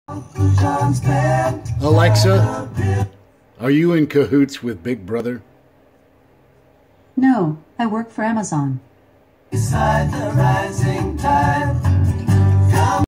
Alexa, are you in cahoots with Big Brother? No, I work for Amazon. Beside the rising tide.